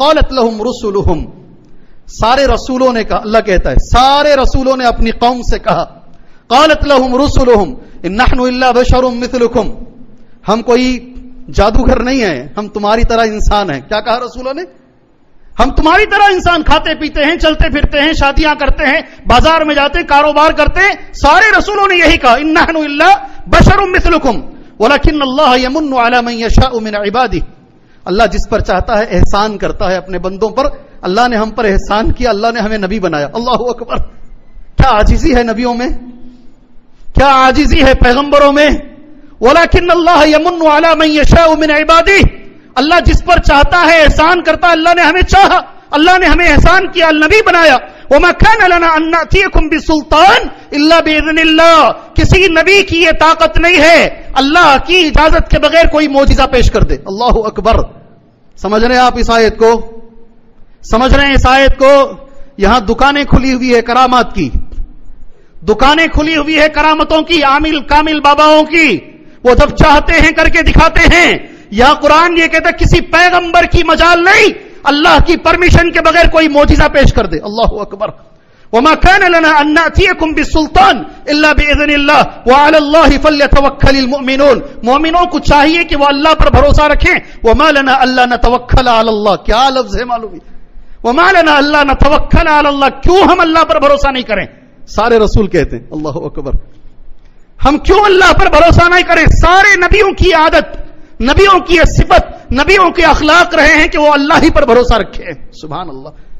قالت لهم رسلهم، سارے رسولوں نے کہا، اللہ کہتا ہے سارے رسولوں نے اپنی قوم سے کہا، قالت لهم رسلهم ان نحن الا بشر مثلكم، ہم کوئی جادوگر نہیں ہیں، ہم تمہاری طرح انسان ہیں۔ کیا کہا رسولوں نے؟ ہم تمہاری طرح انسان، کھاتے پیتے ہیں، چلتے پھرتے ہیں، شادیاں کرتے ہیں، بازار میں جاتے ہیں، کاروبار کرتے ہیں۔ سارے رسولوں نے یہی کہا، ان نحن الا بشر مثلكم ولكن الله يمن على من يشاء من عباده، اللہ جس پر چاہتا ہے احسان کرتا ہے اپنے بندوں پر۔ اللہ نے ہم پر احسان کیا، اللہ نے ہمیں نبی بنایا۔ اللہ اکبر! کیا عاجزی ہے نبیوں میں، کیا عاجزی ہے پیغمبروں میں۔ وَلَكِنَّ اللَّهَ يَمُنُّ عَلَى مَن يَشَاءُ مِنْ عِبَادِهِ، اللہ جس پر چاہتا ہے احسان کرتا ہے۔ اللہ نے ہمیں چاہا، اللہ نے ہمیں احسان کیا، نبی بنایا۔ وَمَا كَانَ لَنَا أَن نَّأْتِيَكُم بِسُلْطَانٍ إِلَّا بِإِذْنِ اللَّهِ، کسی نبی کی یہ طاقت نہیں ہے اللہ کی اجازت کے بغیر کوئی معجزہ پیش کر دے۔ اللہ اکبر! سمجھ رہے ہیں آپ اس آیت کو؟ سمجھ رہے ہیں اس آیت کو؟ یہاں دکانیں کھلی ہوئی ہے کرامات کی، دکانیں کھلی ہوئی ہے کرامتوں کی، عامل کامل باباؤں کی، وہ جب چاہتے ہیں کر کے دکھاتے ہیں۔ یہاں قرآن یہ کہتا ہے کسی پیغمبر کی مجال نہیں اللہ کی پرمیشن کے بغیر کوئی معجزہ پیش کر دے۔ اللہ اکبر! وما كان لنا ان ناتيكم بالسلطان الا باذن الله وعلى الله فليتوكل المؤمنون، مومنوں کو چاہیے کہ وہ اللہ پر بھروسہ رکھیں۔ وما لنا الا نتوکل على الله، کیا لفظ ہے معلوم ہے؟ وما لنا الا نتوکل على الله، کیوں ہم اللہ پر بھروسہ نہیں کریں؟ سارے رسول کہتے ہیں اللہ اکبر، ہم کیوں اللہ پر بھروسہ نہیں کریں؟ سارے نبیوں کی عادت، نبیوں کی صفت، نبیوں کے اخلاق رہے ہیں کہ وہ اللہ ہی پر بھروسہ رکھے۔ سبحان اللہ!